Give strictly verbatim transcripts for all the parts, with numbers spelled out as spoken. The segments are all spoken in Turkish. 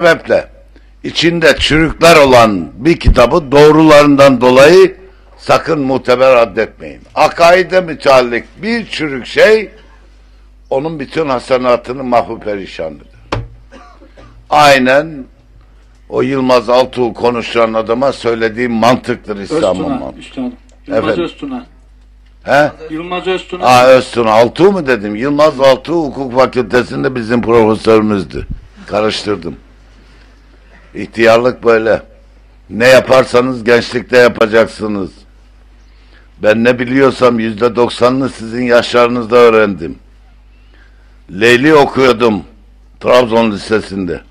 sebeple içinde çürükler olan bir kitabı doğrularından dolayı sakın muteber addetmeyin. Akaide müteallik bir çürük şey onun bütün hasenatını mahvu perişandır. Aynen o Yılmaz Altuğ konuşan adama söylediğim mantıktır İslam'ın mantığı. Yılmaz Öztuna. He? Yılmaz Öztuna. Aa, Öztuna. Altuğ mu dedim? Yılmaz Altuğ hukuk fakültesinde bizim profesörümüzdü. Karıştırdım. İhtiyarlık böyle. Ne yaparsanız gençlikte yapacaksınız. Ben ne biliyorsam yüzde doksanını sizin yaşlarınızda öğrendim. Leyli okuyordum Trabzon Lisesi'nde.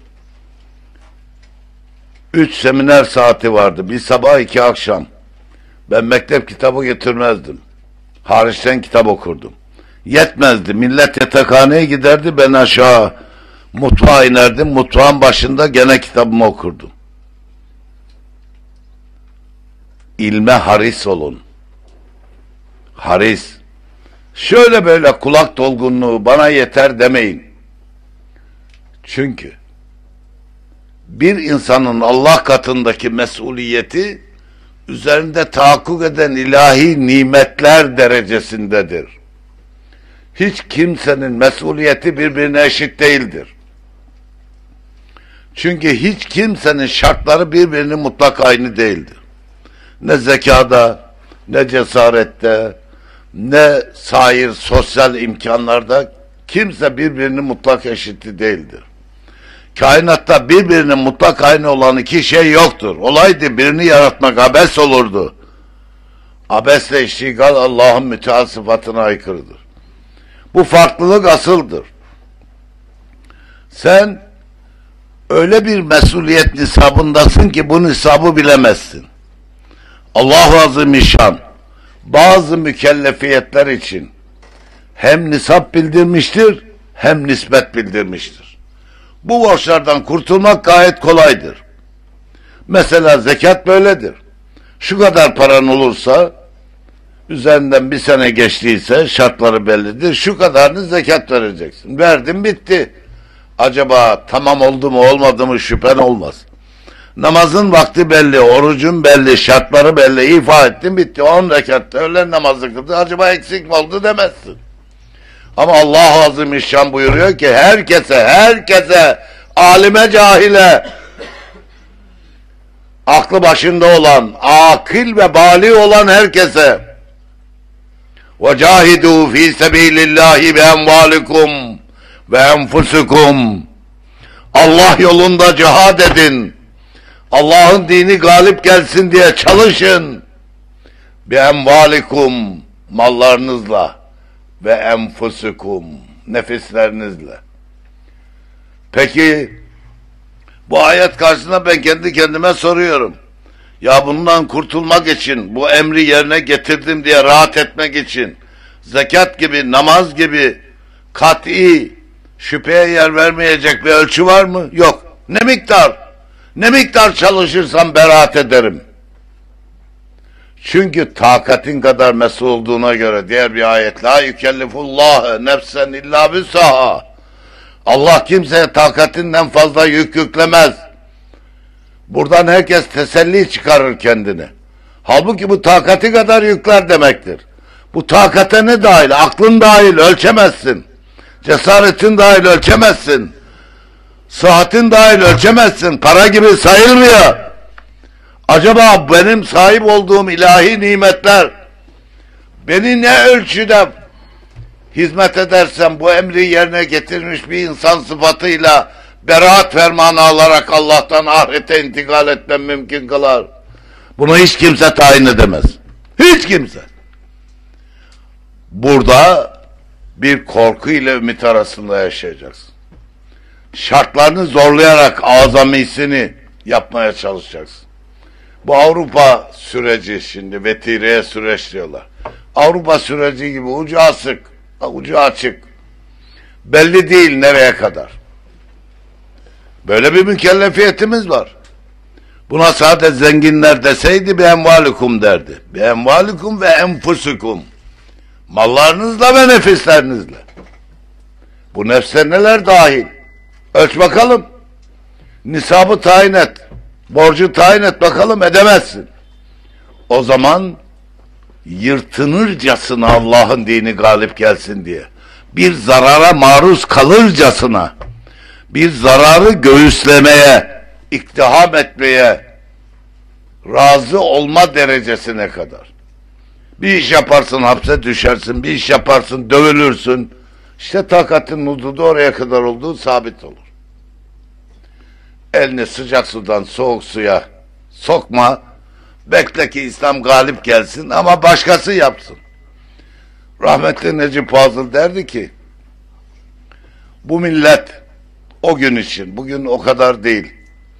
Üç seminer saati vardı. Bir sabah iki akşam. Ben mektep kitabı getirmezdim. Hariçten kitap okurdum. Yetmezdi. Millet yatakhaneye giderdi. Ben aşağı mutfağa inerdim. Mutfağın başında gene kitabımı okurdum. İlme haris olun. Haris. Şöyle böyle kulak dolgunluğu bana yeter demeyin. Çünkü bir insanın Allah katındaki mesuliyeti üzerinde tahakkuk eden ilahi nimetler derecesindedir. Hiç kimsenin mesuliyeti birbirine eşit değildir. Çünkü hiç kimsenin şartları birbirinin mutlak aynı değildir. Ne zekada, ne cesarette, ne sair sosyal imkanlarda kimse birbirinin mutlak eşiti değildir. Kainatta birbirinin mutlak aynı olan iki şey yoktur. Olaydı birini yaratmak abes olurdu. Abesle iştigal Allah'ın müteal sıfatına aykırıdır. Bu farklılık asıldır. Sen öyle bir mesuliyet nisabındasın ki bu nisabı bilemezsin. Allah-u Azimüşşan bazı mükellefiyetler için hem nisap bildirmiştir hem nispet bildirmiştir. Bu borçlardan kurtulmak gayet kolaydır. Mesela zekat böyledir. Şu kadar paran olursa, üzerinden bir sene geçtiyse şartları bellidir. Şu kadarını zekat vereceksin. Verdin bitti. Acaba tamam oldu mu olmadı mı şüphen olmaz. Namazın vakti belli, orucun belli, şartları belli, ifa ettin bitti. On rekatta öğlen namazı kıldı. Acaba eksik mi oldu demezsin. Ama Allah-u Azimüşşan buyuruyor ki herkese, herkese, alime cahile, aklı başında olan, akil ve bali olan herkese وَجَاهِدُوا ف۪ي سَب۪يلِ اللّٰهِ بِاَنْوَالِكُمْ وَاَنْفُسِكُمْ Allah yolunda cihad edin. Allah'ın dini galip gelsin diye çalışın. بِاَنْوَالِكُمْ mallarınızla ve enfusukum nefislerinizle. Peki bu ayet karşısında ben kendi kendime soruyorum. Ya bundan kurtulmak için, bu emri yerine getirdim diye rahat etmek için zekat gibi, namaz gibi kat'i şüpheye yer vermeyecek bir ölçü var mı? Yok. Ne miktar? Ne miktar çalışırsam beraat ederim. Çünkü takatin kadar mesul olduğuna göre diğer bir ayet la yükellifullah nefsen illa bisaha. Allah kimseye takatinden fazla yük yüklemez. Buradan herkes teselli çıkarır kendine. Halbuki bu takati kadar yükler demektir. Bu takate ne dahil? Aklın dahil ölçemezsin. Cesaretin dahil ölçemezsin. Sıhhatin dahil ölçemezsin. Para gibi sayılmıyor. Acaba benim sahip olduğum ilahi nimetler beni ne ölçüde hizmet edersem bu emri yerine getirmiş bir insan sıfatıyla beraat fermanı alarak Allah'tan ahirete intikal etmem mümkün kılar. Bunu hiç kimse tayin edemez. Hiç kimse. Burada bir korku ile ümit arasında yaşayacaksın. Şartlarını zorlayarak azamisini yapmaya çalışacaksın. Bu Avrupa süreci şimdi vetireye süreç diyorlar. Avrupa süreci gibi ucu asık, ucu açık. Belli değil nereye kadar. Böyle bir mükellefiyetimiz var. Buna sadece zenginler deseydi bir envalikum derdi. Bir envalikum ve enfusukum. Mallarınızla ve nefislerinizle. Bu nefse neler dahil? Ölç bakalım. Nisabı tayin et. Borcu tayin et bakalım, edemezsin. O zaman yırtınırcasına Allah'ın dini galip gelsin diye, bir zarara maruz kalırcasına, bir zararı göğüslemeye, iktiham etmeye razı olma derecesine kadar. Bir iş yaparsın hapse düşersin, bir iş yaparsın dövülürsün. İşte takatin hududu oraya kadar olduğu sabit olur. Elini sıcak sudan soğuk suya sokma, bekle ki İslam galip gelsin ama başkası yapsın. Rahmetli Necip Fazıl derdi ki, bu millet o gün için, bugün o kadar değil,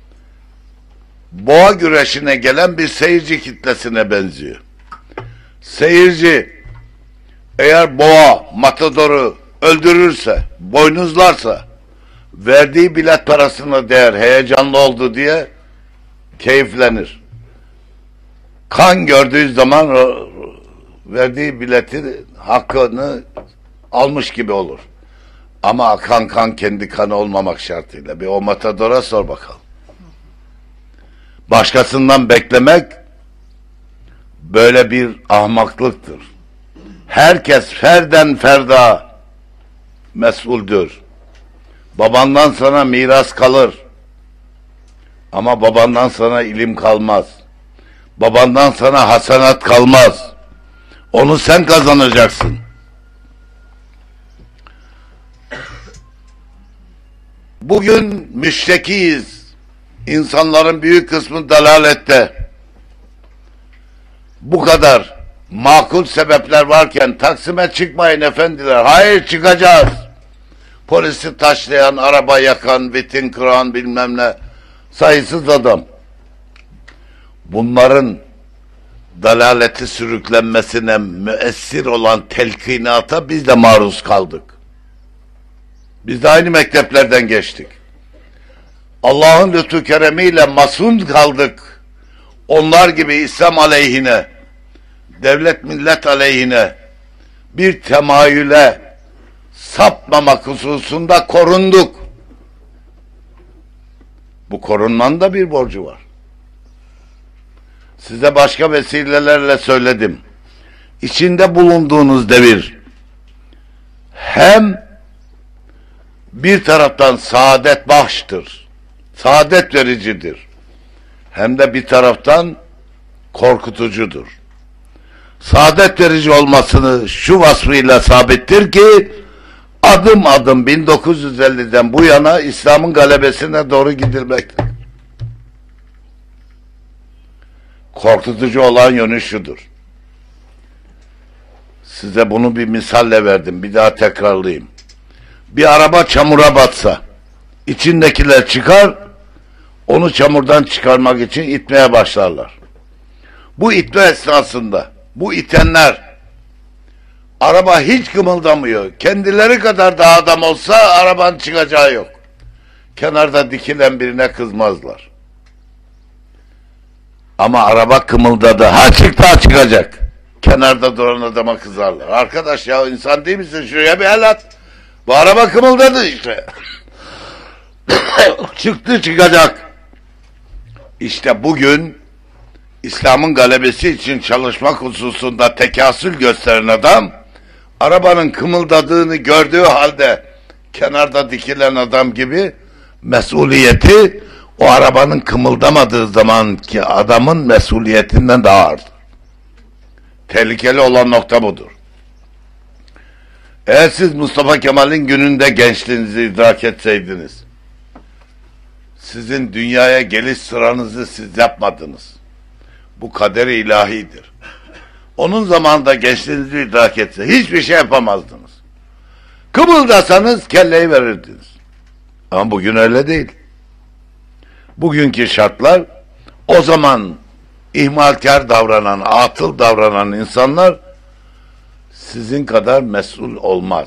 boğa güreşine gelen bir seyirci kitlesine benziyor. Seyirci eğer boğa matadoru öldürürse, boynuzlarsa, verdiği bilet parasına değer, heyecanlı oldu diye keyiflenir. Kan gördüğü zaman verdiği bileti hakkını almış gibi olur. Ama akan kan kendi kanı olmamak şartıyla. Bir o matadora sor bakalım. Başkasından beklemek böyle bir ahmaklıktır. Herkes ferden ferda mesuldür. Babandan sana miras kalır. Ama babandan sana ilim kalmaz. Babandan sana hasenat kalmaz. Onu sen kazanacaksın. Bugün müştekiyiz. İnsanların büyük kısmı dalalette. Bu kadar makul sebepler varken Taksim'e çıkmayın efendiler. Hayır, çıkacağız. Polisi taşlayan, araba yakan, vitin kıran, bilmem ne, sayısız adam. Bunların dalaleti sürüklenmesine müessir olan telkinata biz de maruz kaldık. Biz de aynı mekteplerden geçtik. Allah'ın lütfu keremiyle masum kaldık. Onlar gibi İslam aleyhine, devlet millet aleyhine bir temayüle sapmamak hususunda korunduk. Bu korunmanın da bir borcu var. Size başka vesilelerle söyledim. İçinde bulunduğunuz devir hem bir taraftan saadet bahştır, saadet vericidir, hem de bir taraftan korkutucudur. Saadet verici olmasını şu vasfıyla sabittir ki, adım adım bin dokuz yüz elliden bu yana İslam'ın galebesine doğru gidilmektedir. Korkutucu olan yönü şudur. Size bunu bir misalle verdim, bir daha tekrarlayayım. Bir araba çamura batsa, içindekiler çıkar, onu çamurdan çıkarmak için itmeye başlarlar. Bu itme esnasında, bu itenler, araba hiç kımıldamıyor. Kendileri kadar da adam olsa arabanın çıkacağı yok. Kenarda dikilen birine kızmazlar. Ama araba kımıldadı, ha çıktı ha çıkacak. Kenarda duran adama kızarlar. Arkadaş ya, insan değil misin? Şuraya bir el at. Bu araba kımıldadı işte. Çıktı çıkacak. İşte bugün İslam'ın galebesi için çalışmak hususunda tekasül gösteren adam, arabanın kımıldadığını gördüğü halde kenarda dikilen adam gibi mesuliyeti o arabanın kımıldamadığı zamanki adamın mesuliyetinden daha ağırdır. Tehlikeli olan nokta budur. Eğer siz Mustafa Kemal'in gününde gençliğinizi idrak etseydiniz, sizin dünyaya geliş sıranızı siz yapmadınız. Bu kader-i ilahidir. Onun zamanında gençliğinizi idrak etse hiçbir şey yapamazdınız. Kımıldasanız kelleyi verirdiniz. Ama bugün öyle değil. Bugünkü şartlar, o zaman ihmalkar davranan, atıl davranan insanlar sizin kadar mesul olmaz.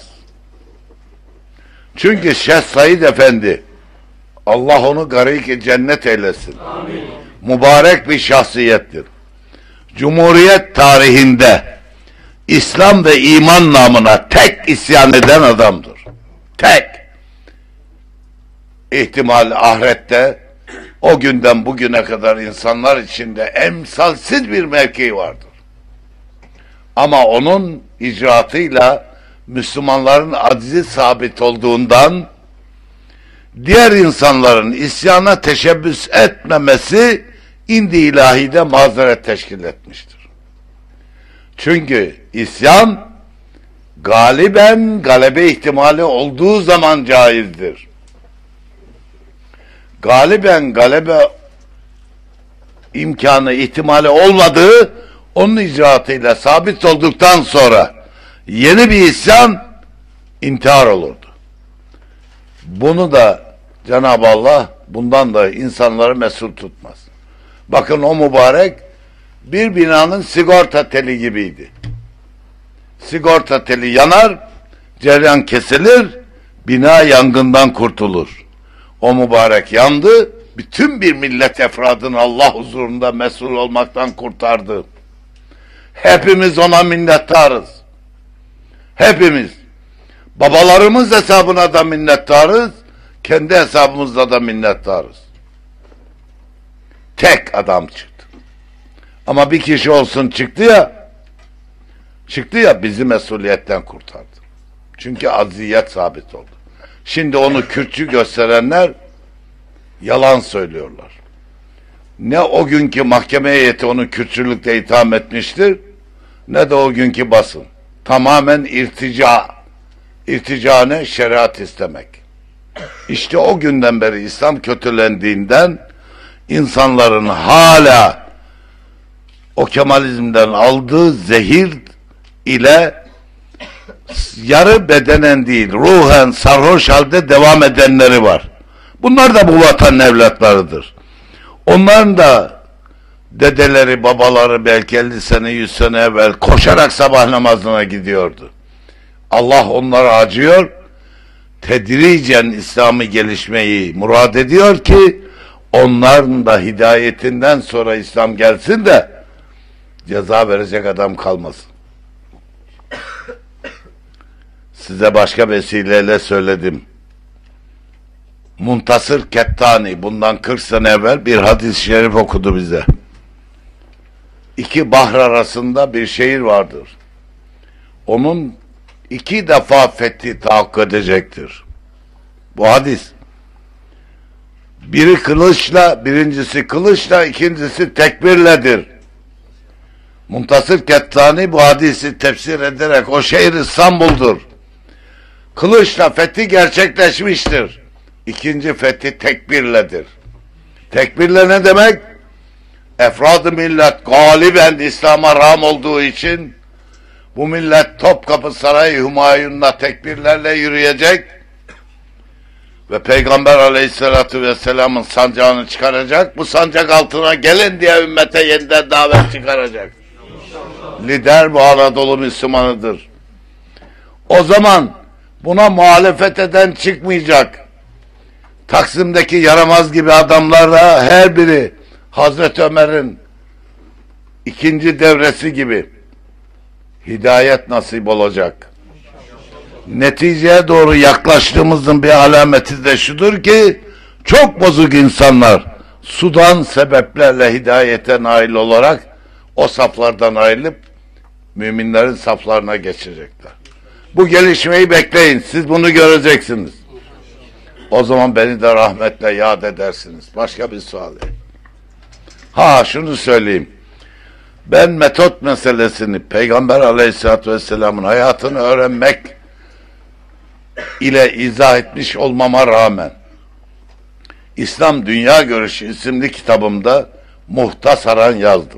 Çünkü Şeyh Said Efendi, Allah onu garik-i cennet eylesin, amin, mübarek bir şahsiyettir. Cumhuriyet tarihinde İslam ve iman namına tek isyan eden adamdır. Tek. İhtimal ahirette O günden bugüne kadar insanlar içinde emsalsiz bir mevki vardır. Ama onun icraatıyla Müslümanların acizi sabit olduğundan diğer insanların isyana teşebbüs etmemesi indi ilahide mazeret teşkil etmiştir. Çünkü isyan galiben galebe ihtimali olduğu zaman caizdir. Galiben galebe imkanı ihtimali olmadığı onun icraatıyla sabit olduktan sonra yeni bir isyan intihar olurdu. Bunu da Cenab-ı Allah bundan da insanları mesul tutmaz. Bakın o mübarek bir binanın sigorta teli gibiydi. Sigorta teli yanar, cereyan kesilir, bina yangından kurtulur. O mübarek yandı, bütün bir millet efradını Allah huzurunda mesul olmaktan kurtardı. Hepimiz ona minnettarız. Hepimiz. Babalarımız hesabına da minnettarız, kendi hesabımızda da minnettarız. Tek adam çıktı. Ama bir kişi olsun çıktı ya, çıktı ya bizi mesuliyetten kurtardı. Çünkü aziyet sabit oldu. Şimdi onu Kürtçü gösterenler yalan söylüyorlar. Ne o günkü mahkeme heyeti onu Kürtçülükle itham etmiştir, ne de o günkü basın. Tamamen irtica. İrtica ne? Şeriat istemek. İşte o günden beri İslam kötülendiğinden insanların hala o Kemalizmden aldığı zehir ile yarı bedenen değil, ruhen sarhoş halde devam edenleri var. Bunlar da bu vatanın evlatlarıdır. Onların da dedeleri, babaları belki elli sene, yüz sene evvel koşarak sabah namazına gidiyordu. Allah onlara acıyor, tedricen İslam'ı gelişmeyi murad ediyor ki onların da hidayetinden sonra İslam gelsin de ceza verecek adam kalmasın. Size başka vesileyle söyledim. Muntasır Kettani bundan kırk sene evvel bir hadis-i şerif okudu bize. İki bahr arasında bir şehir vardır. Onun iki defa fethi tahakkuk edecektir. Bu hadis. Biri kılıçla, birincisi kılıçla, ikincisi tekbirledir. Muntasır Kettani bu hadisi tefsir ederek o şehir İstanbul'dur. Kılıçla fethi gerçekleşmiştir. İkinci fethi tekbirledir. Tekbirle ne demek? Efrad-ı millet galiben İslam'a rağm olduğu için bu millet Topkapı Sarayı Hümayun'la tekbirlerle yürüyecek ve Peygamber Aleyhisselatü Vesselam'ın sancağını çıkaracak. Bu sancak altına gelin diye ümmete yeniden davet çıkaracak. Lider bu Anadolu Müslümanıdır. O zaman buna muhalefet eden çıkmayacak. Taksim'deki yaramaz gibi adamlarla her biri Hazreti Ömer'in ikinci devresi gibi hidayet nasip olacak. Neticeye doğru yaklaştığımızın bir alameti de şudur ki çok bozuk insanlar sudan sebeplerle hidayete nail olarak o saflardan ayrılıp müminlerin saflarına geçecekler. Bu gelişmeyi bekleyin. Siz bunu göreceksiniz. O zaman beni de rahmetle yad edersiniz. Başka bir sual. Ha şunu söyleyeyim. Ben metot meselesini Peygamber Aleyhisselatü Vesselam'ın hayatını öğrenmek ile izah etmiş olmama rağmen İslam Dünya Görüşü isimli kitabımda muhtasaran yazdım.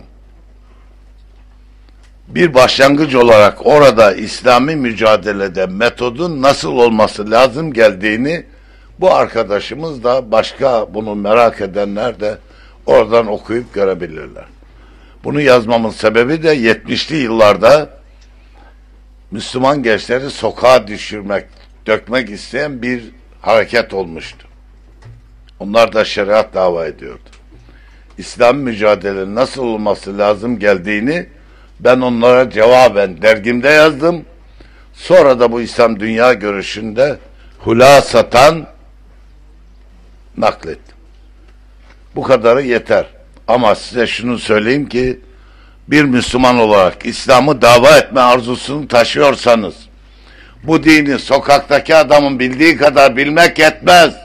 Bir başlangıç olarak orada İslami mücadelede metodun nasıl olması lazım geldiğini bu arkadaşımız da başka bunu merak edenler de oradan okuyup görebilirler. Bunu yazmamın sebebi de yetmişli yıllarda Müslüman gençleri sokağa düşürmek, dökmek isteyen bir hareket olmuştu. Onlar da şeriat dava ediyordu. İslam mücadelenin nasıl olması lazım geldiğini ben onlara cevaben dergimde yazdım. Sonra da bu İslam Dünya Görüşü'nde hulasatan naklettim. Bu kadarı yeter. Ama size şunu söyleyeyim ki bir Müslüman olarak İslam'ı dava etme arzusunu taşıyorsanız bu dini sokaktaki adamın bildiği kadar bilmek yetmez.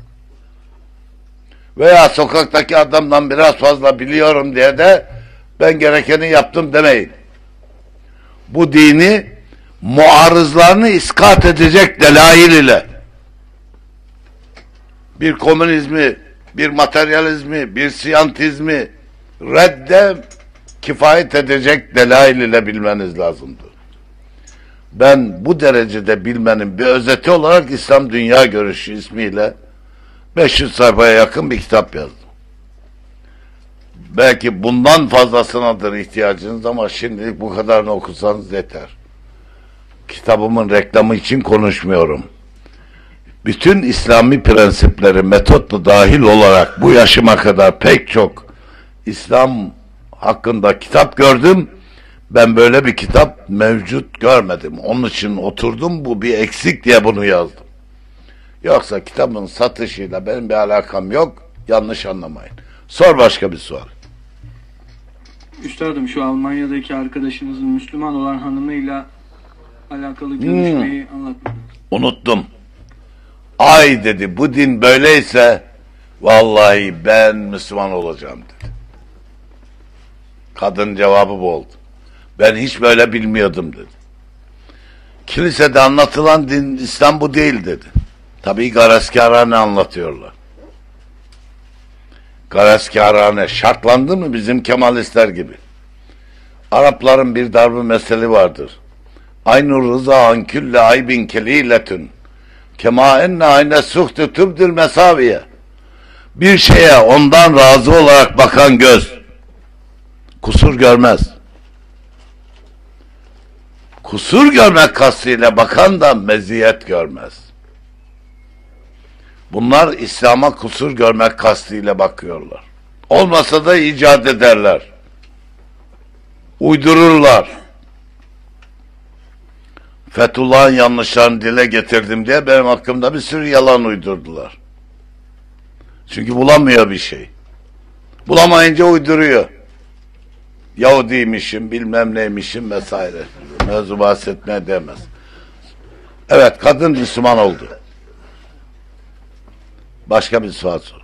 Veya sokaktaki adamdan biraz fazla biliyorum diye de ben gerekeni yaptım demeyin. Bu dini muarızlarını iskat edecek delail ile bir komünizmi, bir materyalizmi, bir siyantizmi redde kifayet edecek delail ile bilmeniz lazımdır. Ben bu derecede bilmenin bir özeti olarak İslam Dünya Görüşü ismiyle beş yüz sayfaya yakın bir kitap yazdım. Belki bundan fazlasınadır ihtiyacınız ama şimdilik bu kadarını okusanız yeter. Kitabımın reklamı için konuşmuyorum. Bütün İslami prensipleri metotla dahil olarak bu yaşıma kadar pek çok İslam hakkında kitap gördüm. Ben böyle bir kitap mevcut görmedim. Onun için oturdum, bu bir eksik diye bunu yazdım. Yoksa kitabın satışıyla benim bir alakam yok. Yanlış anlamayın. Sor başka bir sual. Üstadım, şu Almanya'daki arkadaşınızın Müslüman olan hanımıyla alakalı görüşmeyi hmm. anlatmadınız. Unuttum. Ay dedi, bu din böyleyse vallahi ben Müslüman olacağım dedi. Kadın cevabı bu oldu. Ben hiç böyle bilmiyordum dedi. Kilisede anlatılan din İslam bu değil dedi. Tabii garazkârane anlatıyorlar. Garazkârane şartlandı mı bizim Kemalistler gibi. Arapların bir darbe meseli vardır. Aynur rıza an külle aybin keliletün kema enne ayne suhtu tübdül mesaviye. Bir şeye ondan razı olarak bakan göz kusur görmez. Kusur görmek kastıyla bakan da meziyet görmez. Bunlar İslam'a kusur görmek kastıyla bakıyorlar. Olmasa da icat ederler. Uydururlar. Fethullah'ın yanlışlarını dile getirdim diye benim hakkımda bir sürü yalan uydurdular. Çünkü bulamıyor bir şey. Bulamayınca uyduruyor. Yahudiymişim, bilmem neymişim vesaire. Mevzu bahsetmeye demez. Evet, kadın Müslüman oldu. Başka bir sual sor.